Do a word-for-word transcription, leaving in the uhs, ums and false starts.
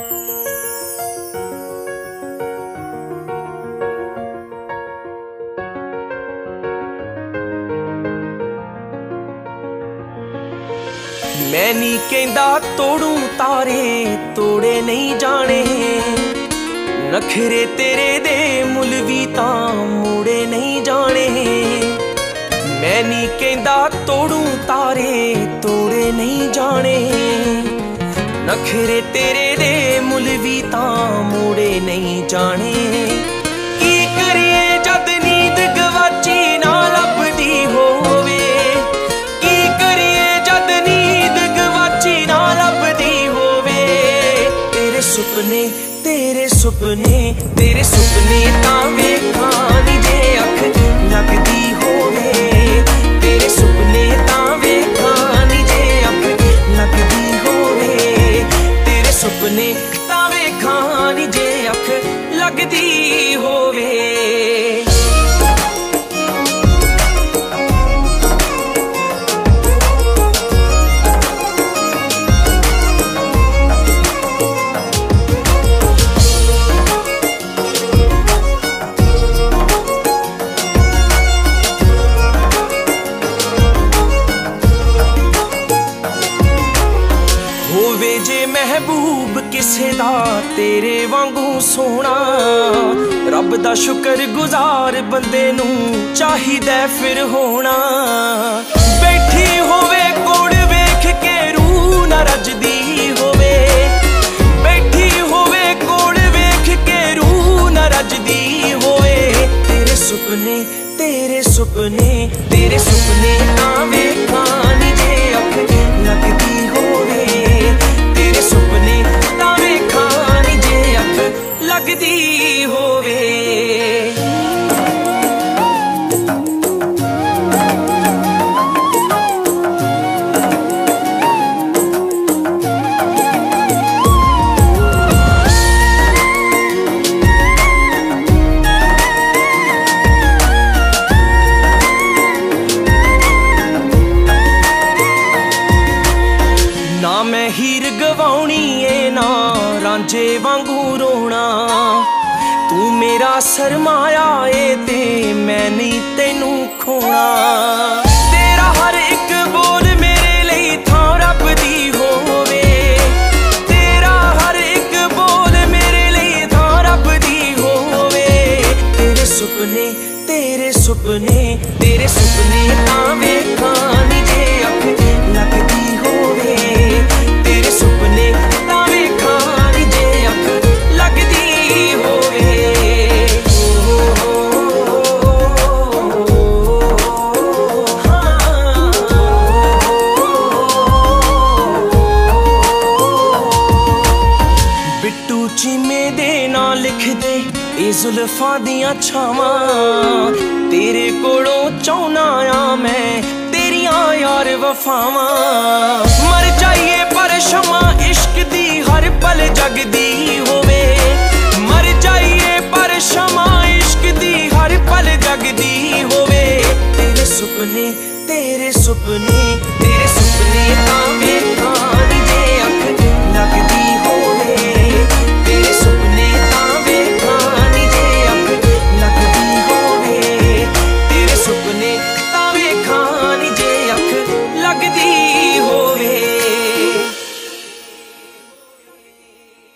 मैं नी कहंदा तोड़ू तारे तोड़े नहीं जाने, नखरे तेरे दे मुल भी तां मुड़े नहीं जाने। मैं नी कहंदा तोड़ू तारे तोड़े नहीं जाने, नखरे तेरे दे मुल भी तां मुड़े नहीं जाने। की करिए जद नींद गवाची ना लभदी होवे, की करिए जद नींद गवाची ना लभदी होवे। तेरे सुपने तेरे सुपने तेरे सुपने तां वेखां नी जे अख लगदी होवे। तेरे सुपने तां वेखां नी जे अख लगदी होवे। तेरे सुपने तां वेखां नी जे अख लगदी होवे। होवे जे महबूब किसे दा तेरे वांगू सोना, रब दा शुकर गुजार बंदे नू चाहिदा फिर होना। बैठी होवे कोड़ वेख के रूह ना रजदी होवे, बैठी होवे कोड़ वेख के रूह ना रजदी होवे। तेरे सुपने तेरे सुपने तेरे सुपने तां वेखां नी जे अख लगदी होवे। तेरे सुपने तां वेखां नी जे अख लगदी होवे। ना मैं हीर गवाउणी ए ना रांझे वांगू रोना, तू मेरा सरमाया ए ते मैं नहीं तेनू खोना। तेरा हर एक बोल मेरे लिए थां रब दी होवे, तेरा हर एक बोल मेरे लिए थां रब दी होवे। तेरे सुपने तेरे सुपने तेरे सुपने तां वेखां नी जे अख लगदी होवे। तेरे सुपने तां वेखां नी जे अख लगदी होवे। बिट्टू चीमे दे ना लिख दे ए जुल्फां दियां छावां, तेरे कोलों चाहुना आ मैं तेरियां यार वफावां। मर जाइए पर शमा इश्क दी हर पल जगदी होवे, मर जाइए पर शमा इश्क दी हर पल जगदी होवे। तेरे सुपने तेरे सुपने